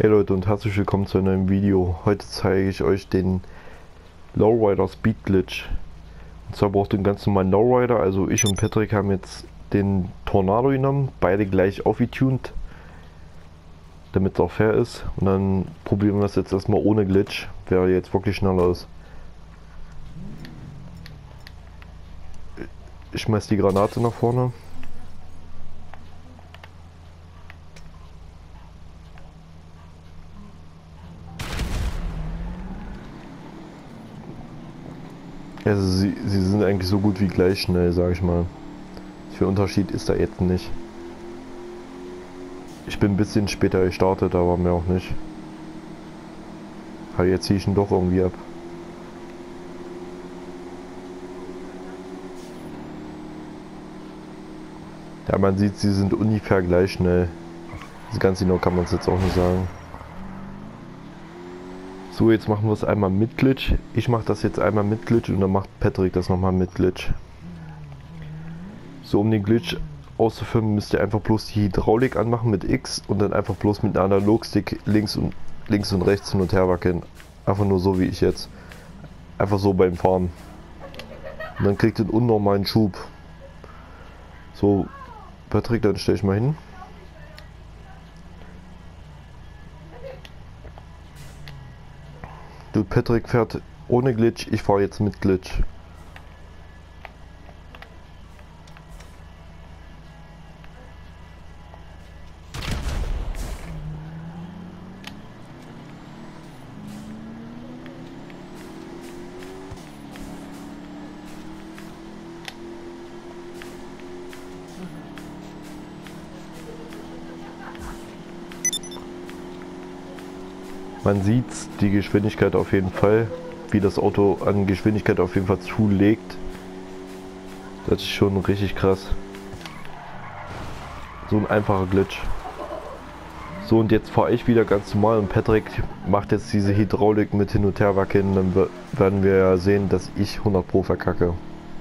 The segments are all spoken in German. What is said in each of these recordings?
Hey Leute und herzlich willkommen zu einem neuen Video. Heute zeige ich euch den Lowrider Speed Glitch. Und zwar braucht ihr einen ganz normalen Lowrider. Also ich und Patrick haben jetzt den Tornado genommen, beide gleich aufgetuned, damit es auch fair ist. Und dann probieren wir das jetzt erstmal ohne Glitch, wer jetzt wirklich schneller ist. Ich schmeiß die Granate nach vorne. Also sie sind eigentlich so gut wie gleich schnell, sag ich mal. Für Unterschied ist da jetzt nicht. Ich bin ein bisschen später gestartet, aber mehr auch nicht. Aber jetzt ziehe ich ihn doch irgendwie ab. Ja, man sieht, sie sind ungefähr gleich schnell. Also ganz genau kann man es jetzt auch nicht sagen. So, jetzt machen wir es einmal mit Glitch. Ich mache das jetzt einmal mit Glitch und dann macht Patrick das nochmal mit Glitch. So, um den Glitch auszuführen, müsst ihr einfach bloß die Hydraulik anmachen mit X und dann einfach bloß mit einem Analogstick links und rechts hin und her wackeln. Einfach nur so wie ich jetzt. Einfach so beim Fahren. Und dann kriegt ihr einen unnormalen Schub. So, Patrick, dann stell ich mal hin. Du, Patrick fährt ohne Glitch, ich fahre jetzt mit Glitch. Man sieht die Geschwindigkeit auf jeden Fall, wie das Auto an Geschwindigkeit auf jeden Fall zulegt. Das ist schon richtig krass. So ein einfacher Glitch. So, und jetzt fahre ich wieder ganz normal und Patrick macht jetzt diese Hydraulik mit hin und her wackeln. Dann werden wir ja sehen, dass ich 100 Pro verkacke.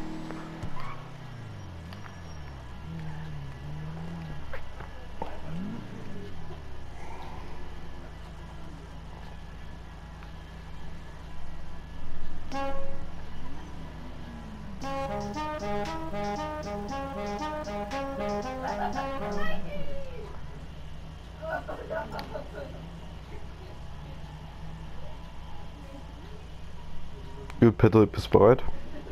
Gut, Patrick, bist du bereit?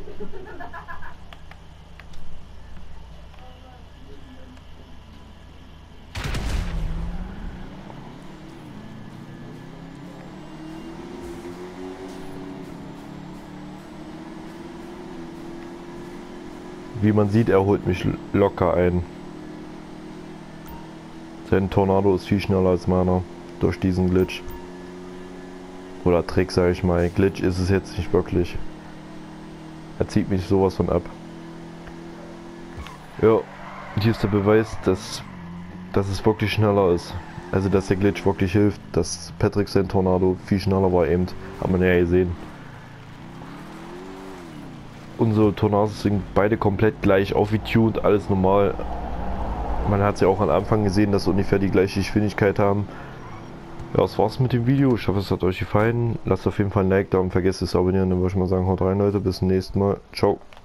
Wie man sieht, er holt mich locker ein. Sein Tornado ist viel schneller als meiner durch diesen Glitch. Oder Trick, sage ich mal. Glitch ist es jetzt nicht wirklich. Er zieht mich sowas von ab. Ja, hier ist der Beweis, dass es wirklich schneller ist. Also dass der Glitch wirklich hilft, dass Patrick sein Tornado viel schneller war eben. Hat man ja gesehen. Unsere Tornados sind beide komplett gleich aufgetuned, alles normal. Man hat es ja auch am Anfang gesehen, dass sie ungefähr die gleiche Geschwindigkeit haben. Ja, das war's mit dem Video. Ich hoffe, es hat euch gefallen. Lasst auf jeden Fall ein Like da und vergesst es zu abonnieren. Dann würde ich mal sagen, haut rein Leute, bis zum nächsten Mal. Ciao.